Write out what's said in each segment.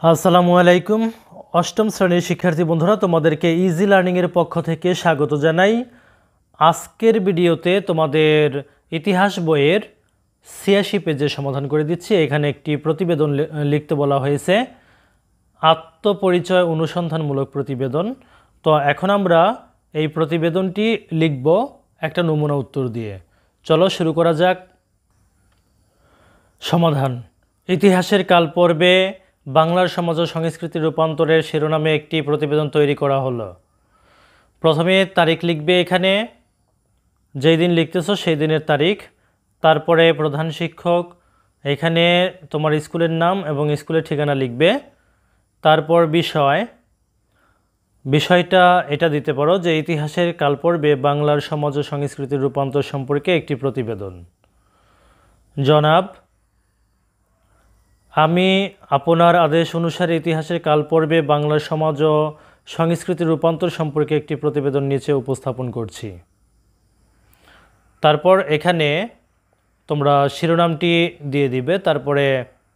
আসসালামু আলাইকুম। অষ্টম শ্রেণীর শিক্ষার্থী বন্ধুরা, তোমাদেরকে ইজি লার্নিংয়ের পক্ষ থেকে স্বাগত জানাই। আজকের ভিডিওতে তোমাদের ইতিহাস বইয়ের ৮৬ পেজের সমাধান করে দিচ্ছি। এখানে একটি প্রতিবেদন লিখতে বলা হয়েছে, আত্মপরিচয় অনুসন্ধানমূলক প্রতিবেদন। তো এখন আমরা এই প্রতিবেদনটি লিখব একটা নমুনা উত্তর দিয়ে। চলো শুরু করা যাক। সমাধান: ইতিহাসের কাল পর্বে বাংলার সমাজ ও সংস্কৃতির রূপান্তরের শিরোনামে একটি প্রতিবেদন তৈরি করা হলো। প্রথমে তারিখ লিখবে, এখানে যেই দিন লিখতেছো সেই দিনের তারিখ, তারপরে প্রধান শিক্ষক, এখানে তোমার স্কুলের নাম এবং স্কুলের ঠিকানা লিখবে। তারপর বিষয়টা এটা দিতে পারো যে ইতিহাসের কাল পর্বে বাংলার সমাজ ও সংস্কৃতির রূপান্তর সম্পর্কে একটি প্রতিবেদন। জনাব, আমি আপনার আদেশ অনুসারে ইতিহাসের কাল পর্বে বাংলার সমাজ ও সংস্কৃতির রূপান্তর সম্পর্কে একটি প্রতিবেদন নিচে উপস্থাপন করছি। তারপর এখানে তোমরা শিরোনামটি দিয়ে দিবে। তারপরে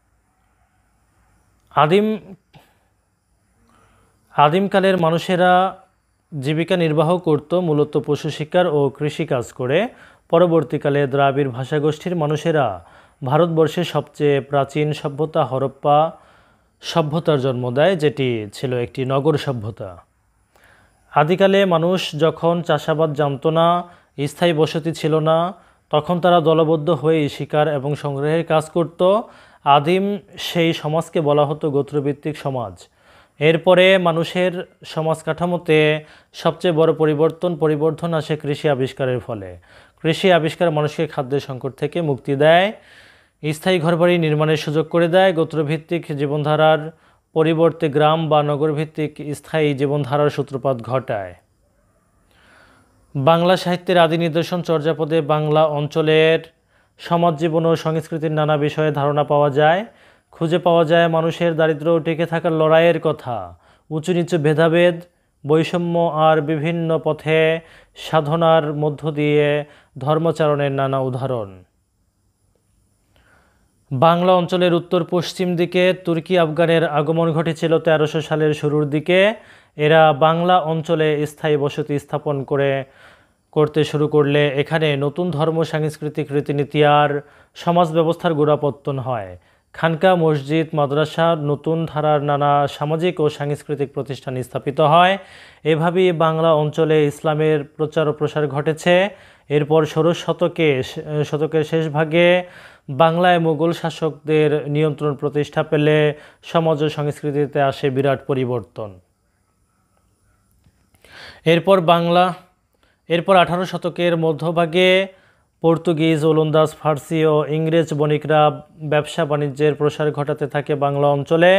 আদিমকালের মানুষেরা জীবিকা নির্বাহ করত মূলত পশু শিকার ও কৃষিকাজ করে। পরবর্তীকালে দ্রাবিড় ভাষাগোষ্ঠীর মানুষেরা ভারতবর্ষের সবচেয়ে প্রাচীন সভ্যতা হরপ্পা সভ্যতার জন্ম দেয়, যেটি ছিল একটি নগর সভ্যতা। আদিকালে মানুষ যখন চাষাবাদ জানত না, স্থায়ী বসতি ছিল না, তখন তারা দলবদ্ধ হয়ে শিকার এবং সংগ্রহের কাজ করত। আদিম সেই সমাজকে বলা হতো গোত্রভিত্তিক সমাজ। এরপরে মানুষের সমাজ কাঠামোতে সবচেয়ে বড় পরিবর্ধন আসে কৃষি আবিষ্কারের ফলে। কৃষি আবিষ্কার মানুষকে খাদ্যের সংকট থেকে মুক্তি দেয়, স্থায়ী ঘরবাড়ি নির্মাণের সুযোগ করে দেয়, গোত্রভিত্তিক জীবনধারার পরিবর্তে গ্রাম বা নগরভিত্তিক স্থায়ী জীবনধারার সূত্রপাত ঘটায়। বাংলা সাহিত্যের আদি নিদর্শন চর্যাপদে বাংলা অঞ্চলের সমাজ জীবন ও সংস্কৃতির নানা বিষয়ে ধারণা পাওয়া যায়। খুঁজে পাওয়া যায় মানুষের দারিদ্র্য ও টিকে থাকার লড়াইয়ের কথা, উঁচু নিচু ভেদাভেদ, বৈষম্য আর বিভিন্ন পথে সাধনার মধ্য দিয়ে ধর্মচারণের নানা উদাহরণ। বাংলা অঞ্চলের উত্তর পশ্চিম দিকে তুর্কি আফগানের আগমন ঘটেছিল ১৩০০ সালের শুরুর দিকে। এরা বাংলা অঞ্চলে স্থায়ী বসতি স্থাপন করতে শুরু করলে এখানে নতুন ধর্ম, সাংস্কৃতিক রীতিনীতি আর সমাজ ব্যবস্থার গোড়াপত্তন হয়। খানকা, মসজিদ, মাদ্রাসা, নতুন ধারার নানা সামাজিক ও সাংস্কৃতিক প্রতিষ্ঠান স্থাপিত হয়। এভাবেই বাংলা অঞ্চলে ইসলামের প্রচার ও প্রসার ঘটেছে। এরপর ষোড়শ শতকের শেষ ভাগে বাংলায় মুঘল শাসকদের নিয়ন্ত্রণ প্রতিষ্ঠা পেলে সমাজ ও সংস্কৃতিতে আসে বিরাট পরিবর্তন। এরপর ১৮ শতকের মধ্যভাগে পর্তুগিজ, ওলন্দাজ, ফার্সি ও ইংরেজ বণিকরা ব্যবসা বাণিজ্যের প্রসার ঘটাতে থাকে বাংলা অঞ্চলে।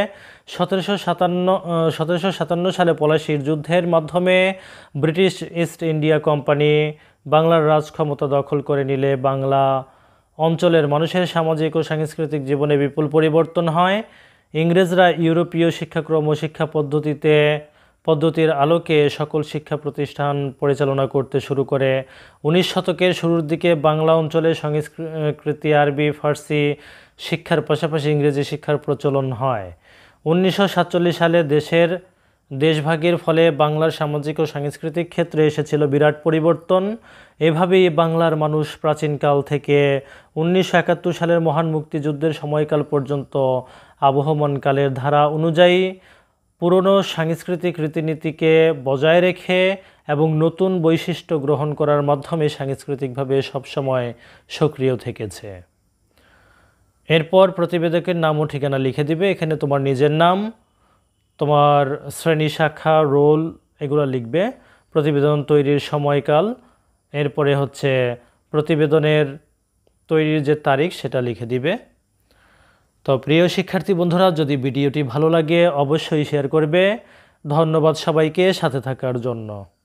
১৭৫৭ সালে পলাশীর যুদ্ধের মাধ্যমে ব্রিটিশ ইস্ট ইন্ডিয়া কোম্পানি বাংলার রাজ ক্ষমতা দখল করে নিলে বাংলা অঞ্চলের মানুষের সামাজিক ও সাংস্কৃতিক জীবনে বিপুল পরিবর্তন হয়। ইংরেজরা ইউরোপীয় শিক্ষাক্রম ও শিক্ষা পদ্ধতির আলোকে সকল শিক্ষা প্রতিষ্ঠান পরিচালনা করতে শুরু করে। ১৯ শতকের শুরুর দিকে বাংলা অঞ্চলে সংস্কৃতি, আরবি, ফার্সি শিক্ষার পাশাপাশি ইংরেজি শিক্ষার প্রচলন হয়। ১৯৪৭ সালে দেশভাগের ফলে বাংলার সামাজিক ও সাংস্কৃতিক ক্ষেত্রে এসেছিল বিরাট পরিবর্তন। এভাবেই বাংলার মানুষ প্রাচীনকাল থেকে ১৯৭১ সালের মহান মুক্তিযুদ্ধের সময়কাল পর্যন্ত আবহমান কালের ধারা অনুযায়ী পুরনো সাংস্কৃতিক রীতিনীতিকে বজায় রেখে এবং নতুন বৈশিষ্ট্য গ্রহণ করার মাধ্যমে সাংস্কৃতিকভাবে সবসময় সক্রিয় থেকেছে। এরপর প্রতিবেদকের নাম ও ঠিকানা লিখে দিবে। এখানে তোমার নিজের নাম, তোমার শ্রেণী, শাখা, রোল এগুলো লিখবে, প্রতিবেদন তৈরির সময়কাল, এরপরে হচ্ছে প্রতিবেদনের তৈরির যে তারিখ সেটা লিখে দিবে। তো প্রিয় শিক্ষার্থী বন্ধুরা, যদি ভিডিওটি ভালো লাগে অবশ্যই শেয়ার করবে। ধন্যবাদ সবাইকে সাথে থাকার জন্য।